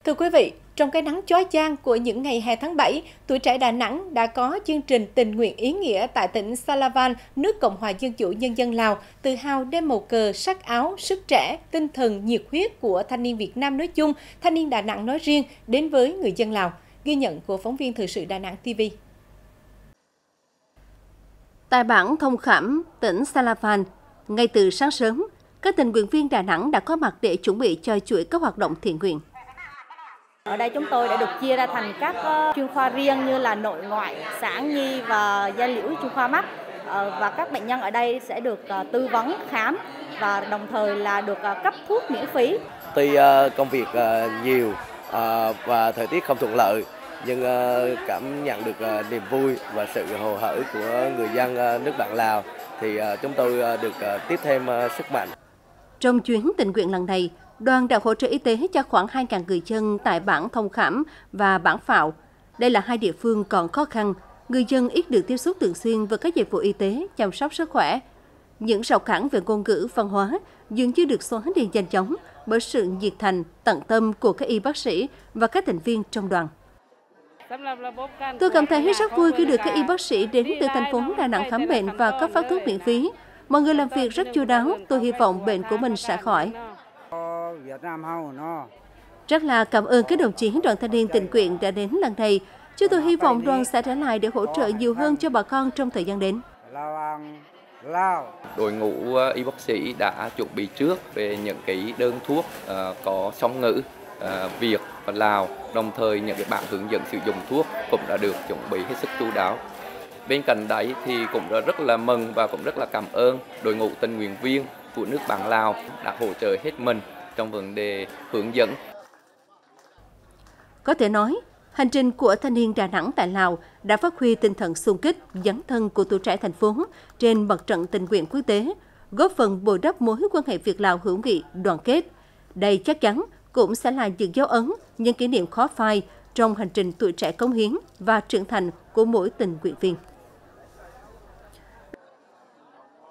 Thưa quý vị, trong cái nắng chói chang của những ngày hè tháng 7, Tuổi Trẻ Đà Nẵng đã có chương trình tình nguyện ý nghĩa tại tỉnh Salavan, nước Cộng hòa Dân chủ Nhân dân Lào, tự hào đem màu cờ, sắc áo, sức trẻ, tinh thần nhiệt huyết của thanh niên Việt Nam nói chung, thanh niên Đà Nẵng nói riêng đến với người dân Lào. Ghi nhận của phóng viên Thời sự Đà Nẵng TV. Tại bản Thông Khảm, tỉnh Salavan, ngay từ sáng sớm, các tình nguyện viên Đà Nẵng đã có mặt để chuẩn bị cho chuỗi các hoạt động thiện nguyện. Ở đây chúng tôi đã được chia ra thành các chuyên khoa riêng như là nội ngoại, sản nhi và da liễu chuyên khoa mắt. Và các bệnh nhân ở đây sẽ được tư vấn, khám và đồng thời là được cấp thuốc miễn phí. Tuy công việc nhiều và thời tiết không thuận lợi, nhưng cảm nhận được niềm vui và sự hồ hởi của người dân nước bạn Lào thì chúng tôi được tiếp thêm sức mạnh. Trong chuyến tình nguyện lần này, đoàn đã hỗ trợ y tế cho khoảng 2.000 người dân tại bản Thông Khảm và bản Phạo. Đây là hai địa phương còn khó khăn, người dân ít được tiếp xúc thường xuyên với các dịch vụ y tế, chăm sóc sức khỏe. Những rào cản về ngôn ngữ, văn hóa dường như được xóa đi nhanh chóng bởi sự nhiệt thành, tận tâm của các y bác sĩ và các thành viên trong đoàn. Tôi cảm thấy rất vui khi được các y bác sĩ đến từ thành phố Đà Nẵng khám bệnh và cấp phát thuốc miễn phí. Mọi người làm việc rất chu đáo, tôi hy vọng bệnh của mình sẽ khỏi. Rất là cảm ơn các đồng chí đoàn thanh niên tình nguyện đã đến lần này. Chúng tôi hy vọng đoàn sẽ trở lại để hỗ trợ nhiều hơn cho bà con trong thời gian đến. Đội ngũ y bác sĩ đã chuẩn bị trước về những cái đơn thuốc có song ngữ Việt và Lào, đồng thời những cái bản hướng dẫn sử dụng thuốc cũng đã được chuẩn bị hết sức chu đáo. Bên cạnh đấy thì cũng rất là mừng và cũng rất là cảm ơn đội ngũ tình nguyện viên của nước bạn Lào đã hỗ trợ hết mình trong vấn đề hướng dẫn. Có thể nói, hành trình của thanh niên Đà Nẵng tại Lào đã phát huy tinh thần xung kích, dấn thân của tuổi trẻ thành phố trên mặt trận tình nguyện quốc tế, góp phần bồi đắp mối quan hệ Việt-Lào hữu nghị, đoàn kết. Đây chắc chắn cũng sẽ là những dấu ấn, những kỷ niệm khó phai trong hành trình tuổi trẻ cống hiến và trưởng thành của mỗi tình nguyện viên.